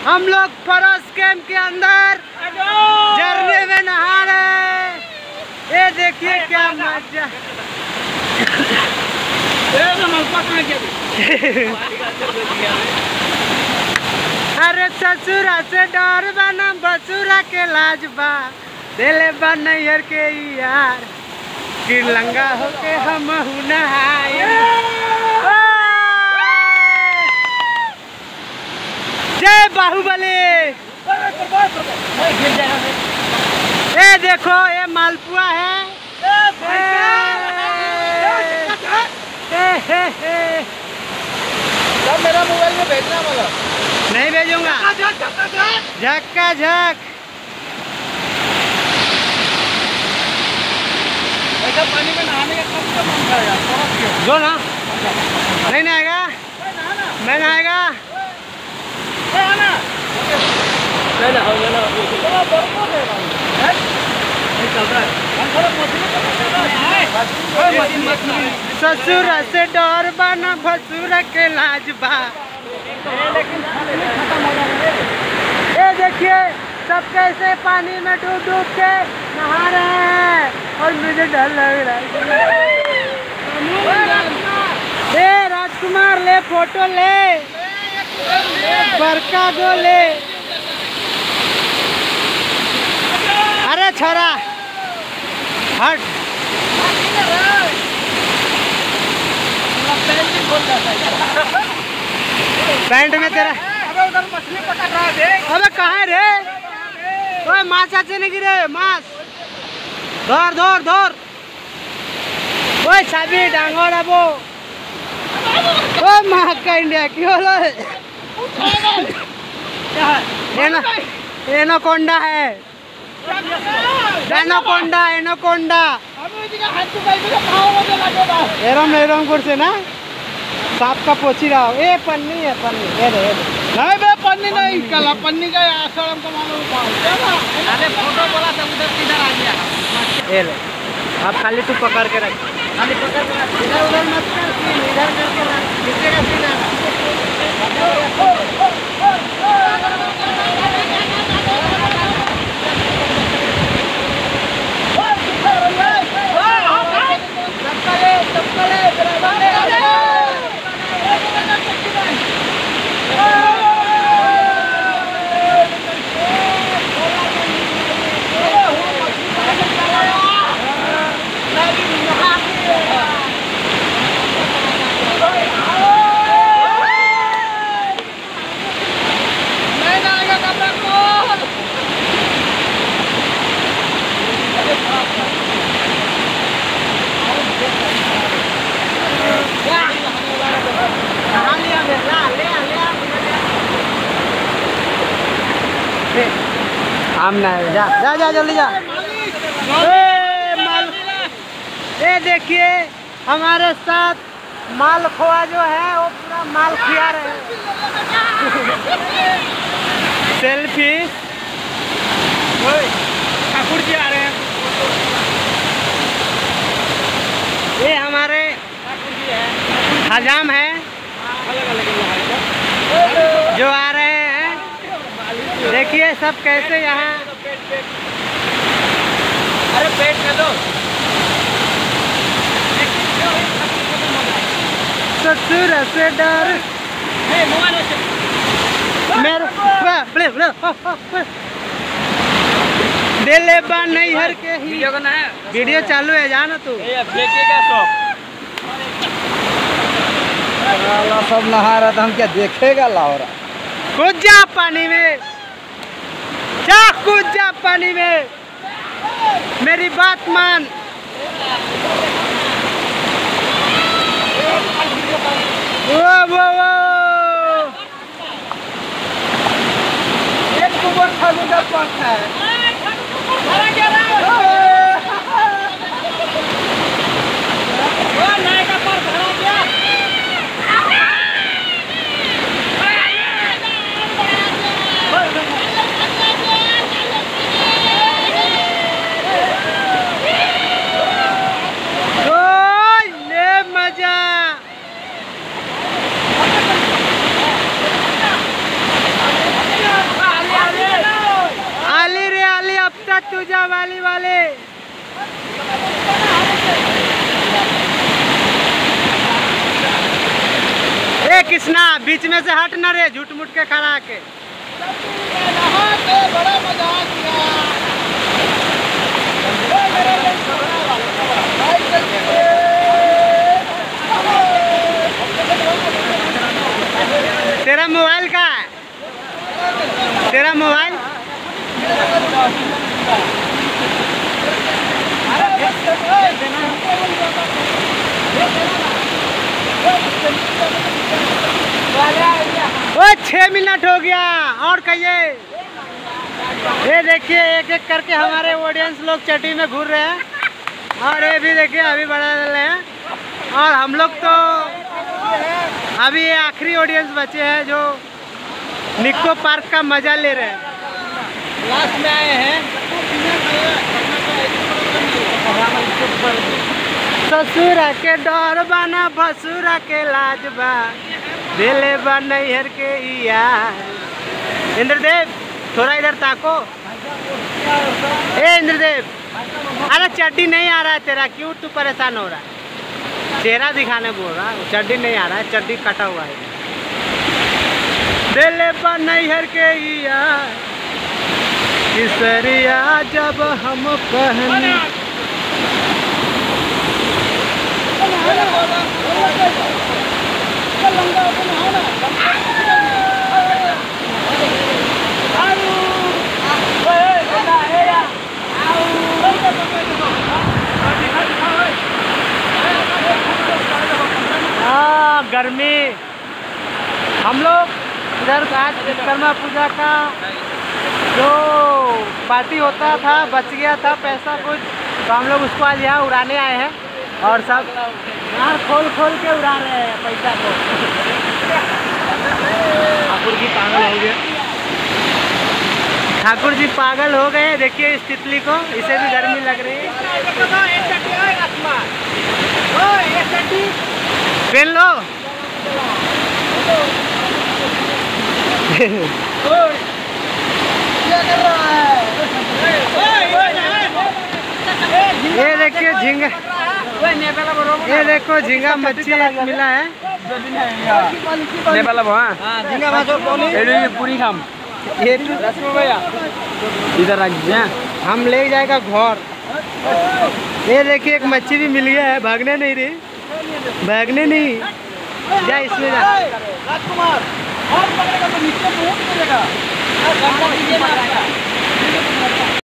हम लोग फरस कैंप के अंदर झरने में नहा रहे हैं। ये देखिए क्या मजा। अरे ससुरा से डर बना बसुरा के लाजबा दिले बन नैहर के यार किरलंगा होके हम नहाए। जय बाहुबली। ये देखो ये मालपुआ है। सब मेरा मोबाइल में भेजना वाला नहीं भेजूंगा। झक्का झक ऐसा पानी में नहाने का कब से मन करेगा? जो ना नहीं नहाएगा मैं नहाएगा। ससुर से डर बना भसुर के लाजबा। ये देखिए सब कैसे पानी में डूब डूब के नहा रहे हैं और मुझे डर लग रहा है। राजकुमार ले फोटो ले बरका गो ले। अरे छोरा हट। पैंट में तेरा उधर मछली पकड़ रहा है। अबे कहाँ है रे? ओए माछ अच्छे नहीं गिरे माछ। धर धर धर। ओए चाबी डांगोर अबो। ओए माँ का इंडिया क्यों लो? एनाकोंडा है। Anaconda anaconda. एरम एरम कुर्से ना सांप का पोछी रहा हो। ए पन्नी है पन्नी। ये दे नहीं बे पन्नी नहीं कला पन्नी का आश्रम का मालूम। अरे फोटो बोला तो उधर किधर आ गया? ये ले अब खाली तू पकड़ के रख। खाली पकड़ के रख। इधर उधर मत कर इधर करके रख। नीचे का सीना आमना है। जा जा जा जल्दी जा। ये देखिए हमारे साथ मालखोआ जो है वो पूरा माल खिया रहे हैं। सेल्फी ठाकुर जी आ रहे हैं। ये हमारे हजाम है जो आ रहे हैं। देखिए सब कैसे यहाँ। अरे पेट में दो। ससुर से डर दिले बा नैहर के ही। वीडियो करना है। वीडियो चालू है जाना तू। सब नहा रहा था हम क्या देखेगा लाहौरा। कूद जा पानी में। जा कूद जा पानी में। मेरी बात मान। वो वो वो एक कुबर ठाकुर पंख है। ए कृष्णा बीच में से हट ना रे, झूठ मूठ के खड़ा के। बड़ा मजा आ गया। तेरा मोबाइल कहाँ है? तेरा मोबाइल? ओ 6 मिनट हो गया और कहिए। ये देखिए एक एक करके हमारे ऑडियंस लोग चट्टी में घूर रहे हैं और ये भी देखिए अभी बढ़ा रहे हैं। और हम लोग तो अभी ये आखिरी ऑडियंस बचे हैं जो निको पार्क का मजा ले रहे हैं। लास्ट में आए हैं। ससुर के डर बना भसुर के लाज बा, दिले बा नैहर के यार। इंद्रदेव थोड़ा इधर ताको। ए इंद्रदेव, अरे चड्डी नहीं आ रहा है तेरा, क्यों तू परेशान हो रहा है? चेहरा दिखाने बोल रहा है, चड्डी नहीं आ रहा है, चड्डी कटा हुआ है। दिले बा नैहर के यार, किसरिया जब हम पहने। गर्मी। हम लोग इधर आज विश्वकर्मा पूजा का जो पार्टी होता था बच गया था पैसा कुछ, तो हम लोग उसको आज यहाँ उड़ाने आए हैं और सब यहाँ खोल खोल के उड़ा रहे हैं पैसा को। ठाकुर जी पागल हो गए, ठाकुर जी पागल हो गए। देखिए इस तितली को, इसे भी गर्मी लग रही है। पहन लो। क्या कर रहा है? ये देखिए झींगा, ये देखो झींगा मच्छी मिला है। पूरी खाम ये भैया इधर रख दिया, हम ले जाएगा घर। ये देखिए एक मच्छी भी मिल गया है। भागने नहीं रही, भागने नहीं, जा इसमें जा। राजकुमार और पकड़ेगा तो नीचे बहुत मिलेगा।